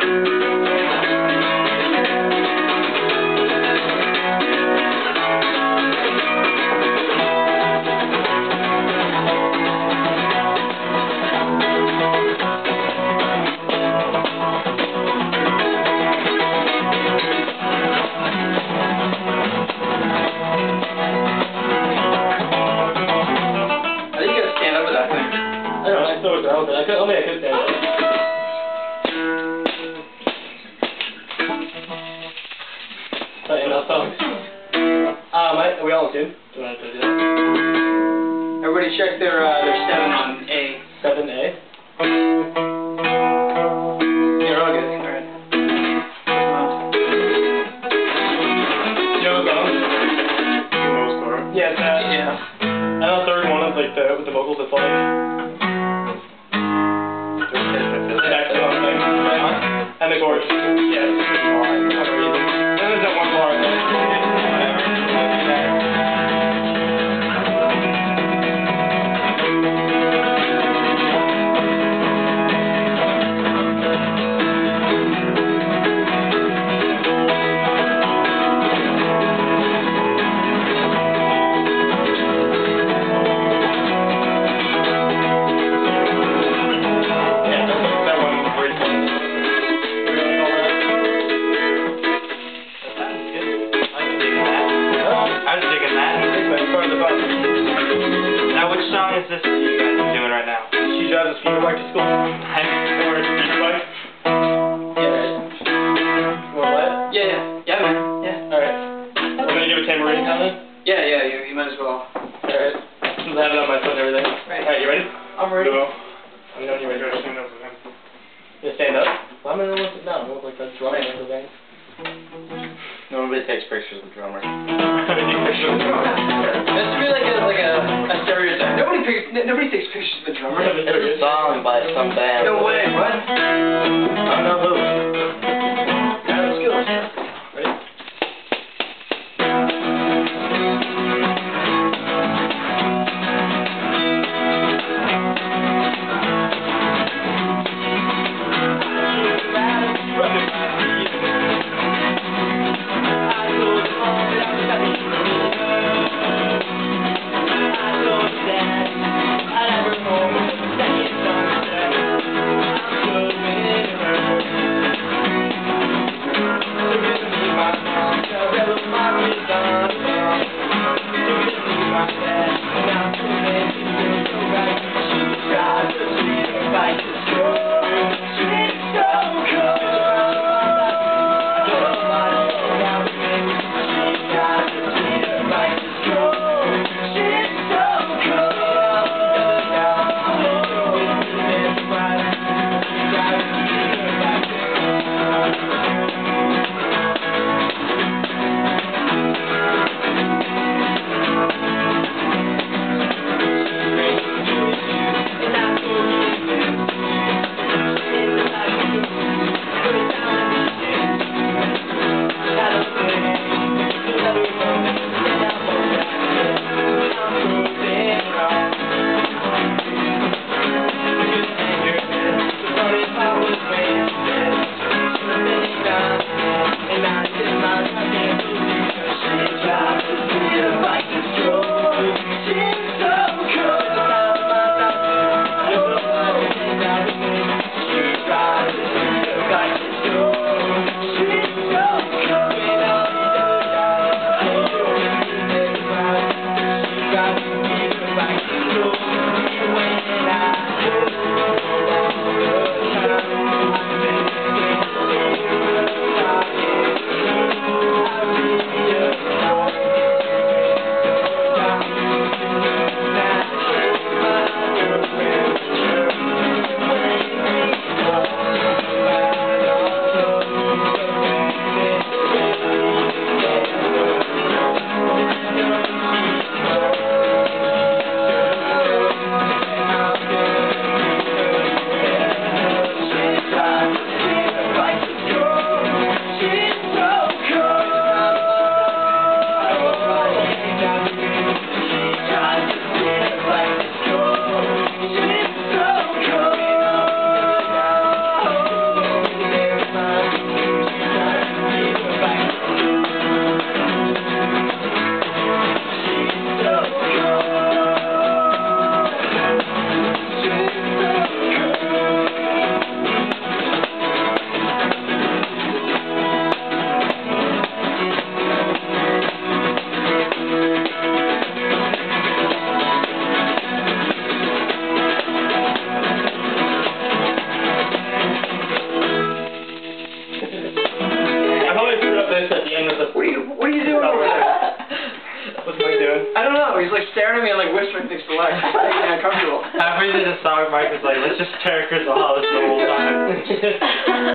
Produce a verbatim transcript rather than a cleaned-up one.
I could, only I could stand up. Sorry, enough songs. Um, I, are we all tuned? Do you want to do that? Everybody check their, uh, their seven on A. seven A? You're all good. Alright. You know the song? Most part. Yeah, it's that. Yeah. I know the third one is like the, with the vocals, it's like... And the chorus. Yeah. And there's that one bar. Now, which song is this that you guys are doing right now? She drives a Speederbike to school. I Or a Speederbike. Yeah. You want to play it? Yeah, yeah. Yeah, man. Yeah. Alright. We're going to give a tambourine sound then? Yeah, yeah, you, you might as well. Alright. Since I have it on my foot and everything. Right. Alright, you ready? I'm ready. No. Let me know when you're ready. Stand up with him. You stand up? Well, I'm going to sit down. I look like a drummer or something. Nobody takes pictures of the drummer. That's really like a like a, a stereotype. Nobody pick, n nobody takes pictures of a drummer. It's a song by some band. No way. What? I don't know who. I have skills. Ready? I never know, second sunset. I'm so with the... What are you, what are you doing over there? What's Mike doing? I don't know. He's like staring at me and like whispering things to Lex. It's making me uncomfortable. Halfway through the song, Mike was like, let's just tear Crystal Hollis the whole time.